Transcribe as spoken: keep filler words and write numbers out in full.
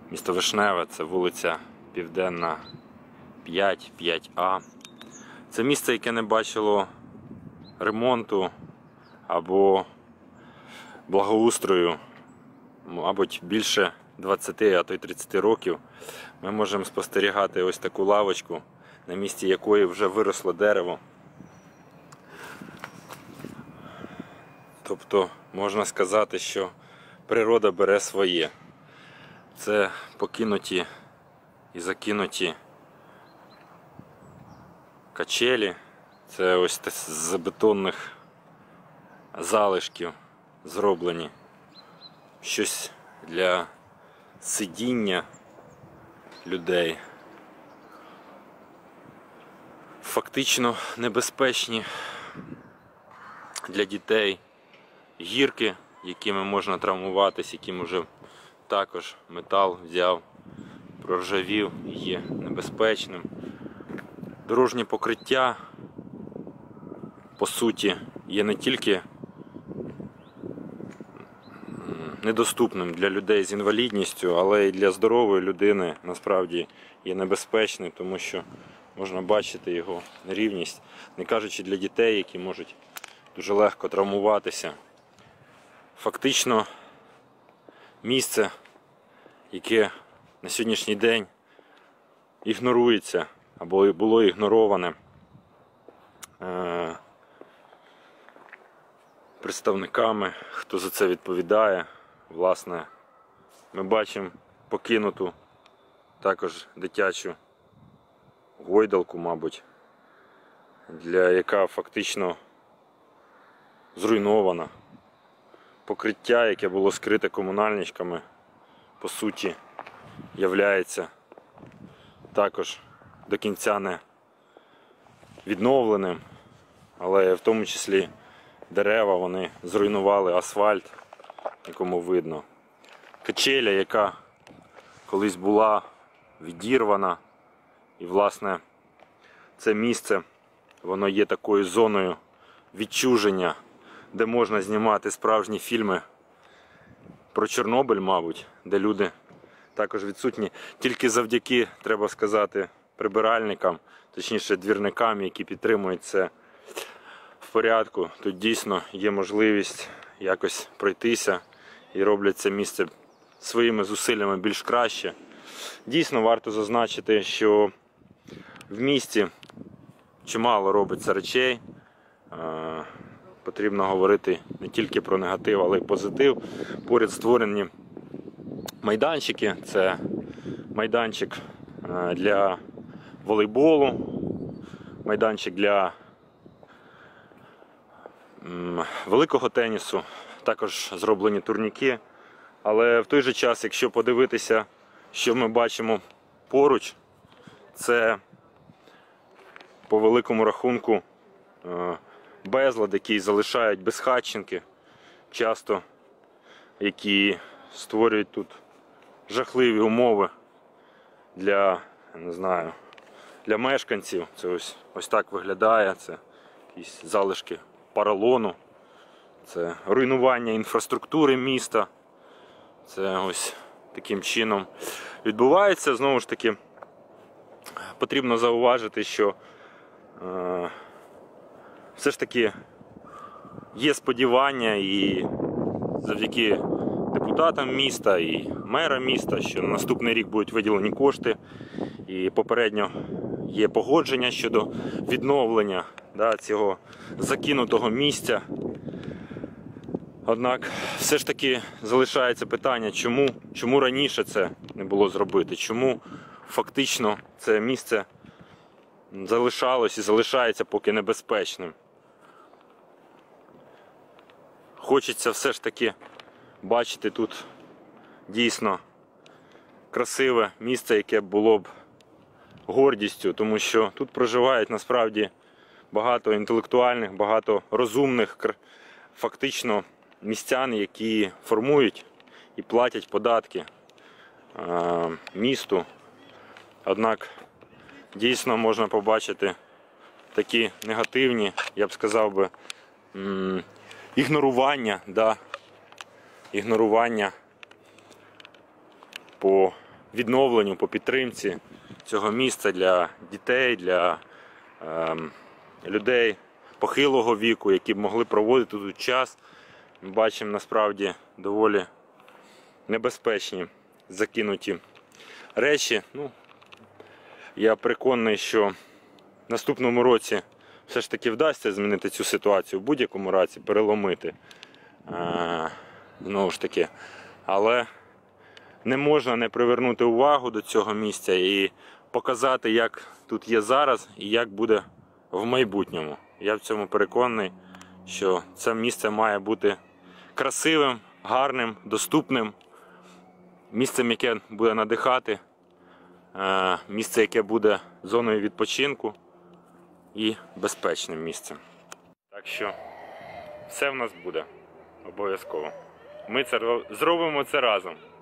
Місто Вишневе, це вулиця Південна п'ять, п'ять А. Це місце, яке не бачило ремонту або благоустрою, мабуть, більше двадцяти, а то й тридцяти років. Ми можемо спостерігати ось таку лавочку, на місці якої вже виросло дерево. Тобто можна сказати, що природа бере своє. Це покинуті і закинуті качелі. Це ось з бетонних залишків зроблені. Щось для сидіння людей. Фактично небезпечні для дітей гірки, якими можна травмуватись, яким вже також метал взяв, проржавів, є небезпечним. Дорожнє покриття, по суті, є не тільки недоступним для людей з інвалідністю, але й для здорової людини насправді є небезпечним, тому що можна бачити його нерівність, не кажучи для дітей, які можуть дуже легко травмуватися. Фактично місце, яке на сьогоднішній день ігнорується або було ігнороване е представниками, хто за це відповідає. Власне, ми бачимо покинуту також дитячу гойдалку, мабуть, для яка фактично зруйнована. Покриття, яке було скрите комунальничками, по суті, являється також до кінця не відновленим, але в тому числі дерева, вони зруйнували асфальт, якому видно. Качеля, яка колись була відірвана, і власне це місце, воно є такою зоною відчуження, де можна знімати справжні фільми про Чорнобиль, мабуть, де люди також відсутні. Тільки завдяки, треба сказати, прибиральникам, точніше двірникам, які підтримують це в порядку. Тут дійсно є можливість якось пройтися і роблять це місце своїми зусиллями більш краще. Дійсно варто зазначити, що в місті чимало робиться речей. Потрібно говорити не тільки про негатив, але й позитив. Поряд створені майданчики. Це майданчик для волейболу, майданчик для великого тенісу, також зроблені турніки. Але в той же час, якщо подивитися, що ми бачимо поруч, це по великому рахунку безлад, який залишають безхатченки, часто які створюють тут жахливі умови для, не знаю, для мешканців. Це ось, ось так виглядає, це якісь залишки поролону, це руйнування інфраструктури міста. Це ось таким чином відбувається. Знову ж таки, потрібно зауважити, що е, все ж таки є сподівання і завдяки депутатам міста і мера міста, що на наступний рік будуть виділені кошти. І попередньо є погодження щодо відновлення, да, цього закинутого місця. Однак все ж таки залишається питання, чому, чому раніше це не було зробити, чому фактично це місце залишалось і залишається поки небезпечним. Хочеться все ж таки бачити тут дійсно красиве місце, яке було б гордістю, тому що тут проживають насправді багато інтелектуальних, багато розумних, фактично містян, які формують і платять податки е, місту. Однак дійсно можна побачити такі негативні, я б сказав би, м ігнорування, да, ігнорування по відновленню, по підтримці цього місця для дітей, для е, людей похилого віку, які б могли проводити тут час. Ми бачимо насправді доволі небезпечні закинуті речі. Ну, я переконаний, що в наступному році все ж таки вдасться змінити цю ситуацію в будь-якому разі, переломити. А, знову ж таки, але не можна не привернути увагу до цього місця і показати, як тут є зараз і як буде в майбутньому. Я в цьому переконаний, що це місце має бути красивим, гарним, доступним, місцем, яке буде надихати, місце, яке буде зоною відпочинку і безпечним місцем. Так що все в нас буде обов'язково. Ми це зробимо це разом.